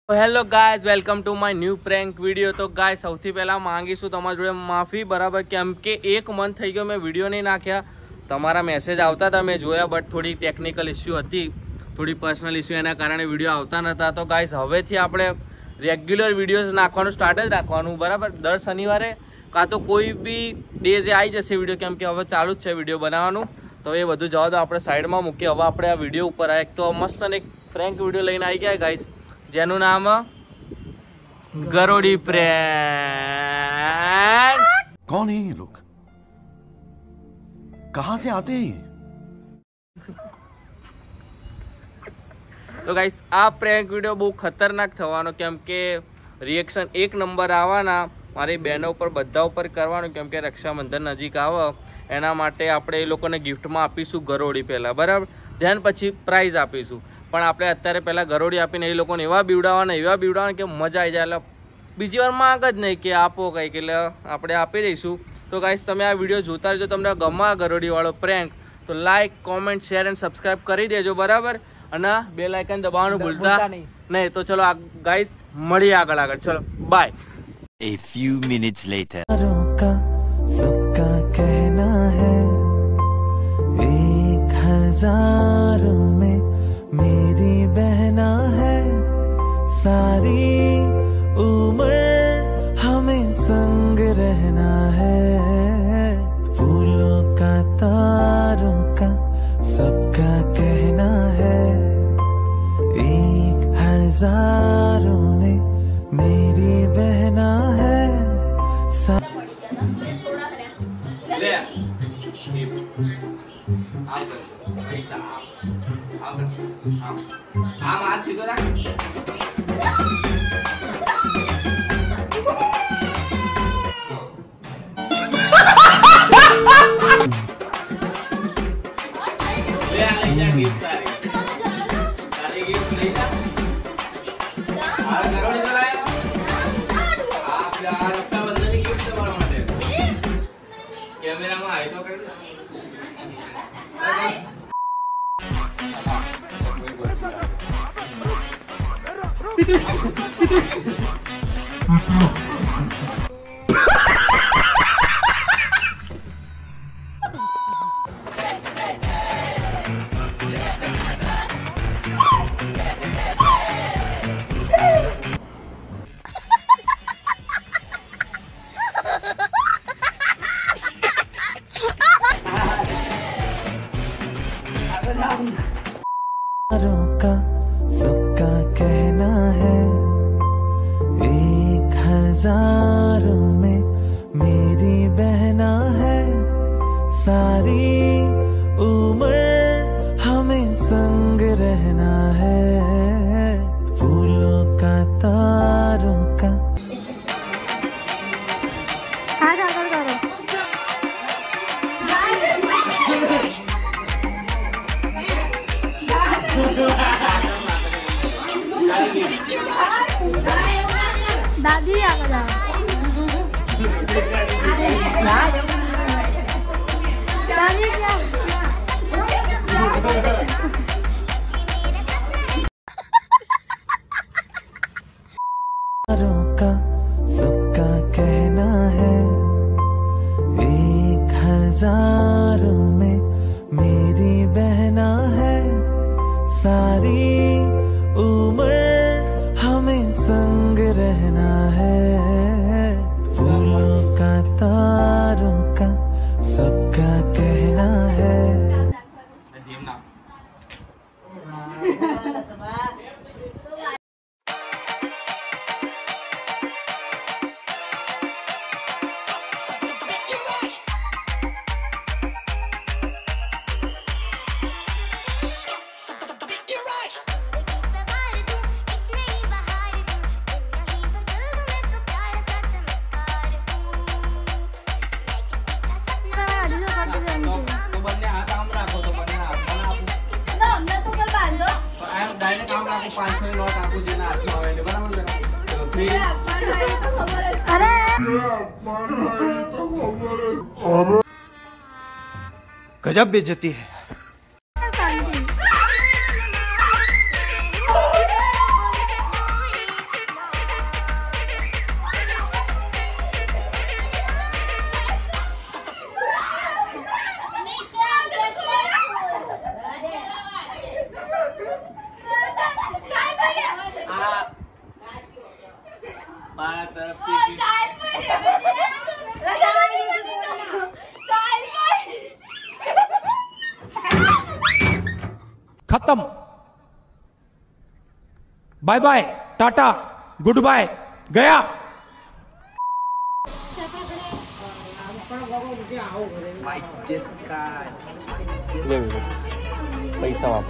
Hello guys, welcome to my new prank video. તો guys સૌથી પહેલાં માંગીશું તમારી જોડે માફી, બરાબર, કેમ કે 1 મંથ થઈ ગયો મેં વિડીયો નહીં નાખ્યા। તમારા મેસેજ આવતા હતા મેં જોયા, બટ થોડી ટેકનિકલ ઇસ્યુ હતી, થોડી પર્સનલ ઇસ્યુ, એના કારણે વિડીયો આવતા નહોતા। તો ગાઈઝ હવેથી આપણે રેગ્યુલર વિડીયોઝ નાખવાનું સ્ટાર્ટ જ રાખવાનું, બરાબર। દર શનિવારે કાં તો કોઈ બી ડેઝે આવી જશે વિડીયો, કેમ કે હવે ચાલુ જ છે વિડીયો બનાવવાનું। તો એ બધું જવા દો, આપણે સાઈડમાં મૂકીએ। હવે આપણે આ વિડીયો ઉપર એક તો મસ્ત એક પ્રેન્ક વિડીયો લઈને આવી ગયા ગાઈઝ, જેનું નામ ગરોડી પ્રેન્ક। कौन है ये लोग, कहां से आते हैं? તો ગાઈસ આ પ્રેન્ક વિડીયો બહુ ખતરનાક થવાનો, કેમ કે રિએક્શન 1 નંબર આવવાના, મારી બહેનો ઉપર બધા ઉપર કરવાનું, કેમ કે રક્ષાબંધન નજીક આવે એના માટે આપણે એ લોકોને ગિફ્ટમાં આપીશું ગરોડી પહેલાં, બરાબર, ધ્યાન પછી પ્રાઇઝ આપીશું। પણ આપણે અત્યારે પહેલાં ગરોડી આપીને એ લોકોને એવા બીવડાવવાના કે મજા આવી જાય, એટલે બીજી વાર માંગ જ નહીં કે આપો કંઈક, એટલે આપણે આપી દઈશું। તો ગાઈસ તમે આ વિડીયો જોતા રહેજો, તમને ગમે ગરોડીવાળો પ્રેન્ક તો like, comment, share and subscribe કરી દેજો, બરાબર, અને બેલ આઇકન દબાવવાનું ભૂલતા નહીં। તો ચલો ગાઈસ મળીએ આગળ, ચલો bye. A few minutes later. सबका कहना है 1000 में मेरी बहना है, सारी उम्र हमें संग रहना है, फूलों का तारों का सबका कहना है 1000 में मेरी बहना है। का सबका कहना है 1000 में मेरी बहना है, सारी उम्र हमें संग रहना है, फूलों का तारों का। दादी आ गया दादी क्या का सबका कहना है 1000 में मेरी बहना है, सारी उम्र हमें संग रहना है, फूलों का तारों का सबका कहना है। गजब बेइज्जती है। खत्म, bye bye, tata, goodbye, गया। पैसा वापर।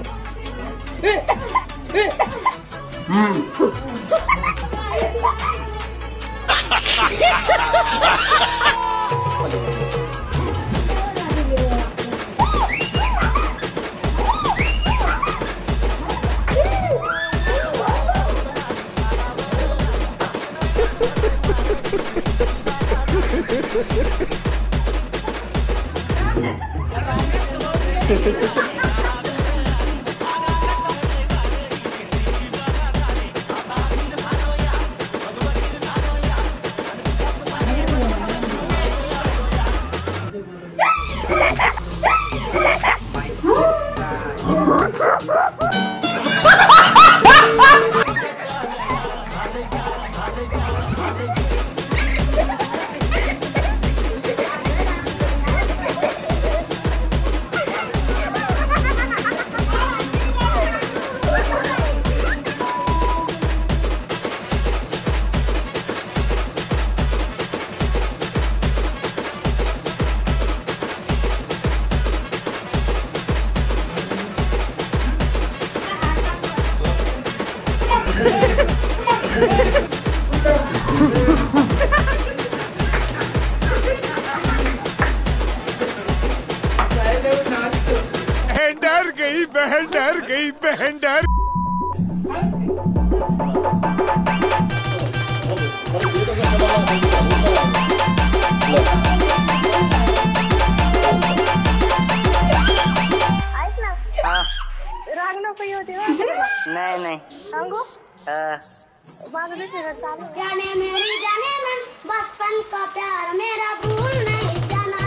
बहन डर गई, बहन डर। ऐक ना, राग नको येऊ देवा. नहीं नहीं सांगू माझं दुसरीकडे चालू आहे. जाने मेरी जाने मन बचपन का प्यार मेरा भूल नहीं जाना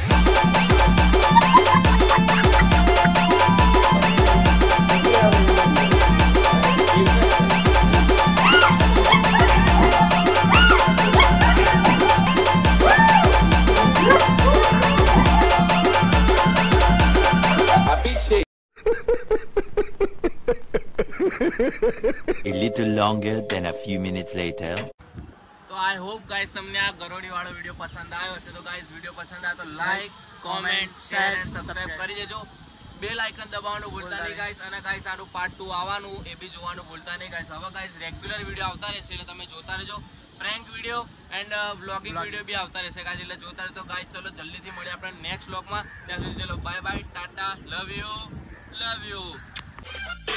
A little longer than a few minutes later. तो आई होप गाइस તમને આ ગરોડી વાળો વિડિયો પસંદ આવ્યો હશે. તો ગાइस વિડિયો પસંદ આવે તો like, comment, share and subscribe કરી દેજો. બેલ આઇકન દબાવવાનું ભૂલતા નહીં ગાइस. અને ગાइस આનું પાર્ટ 2 આવવાનું એ બી જોવાનું ભૂલતા નહીં ગાइस. હવે ગાइस રેગ્યુલર વિડિયો આવતા રહેશે એટલે તમે જોતા રહેજો. Prank video and vlogging video બી આવતા રહેશે ગાइस એટલે જોતા રહેજો. ગાइस ચલો જલ્દીથી મળીએ આપણે નેક્સ્ટ વ્લોગમાં. ત્યાં સુધી ચલો bye bye, tata, love you.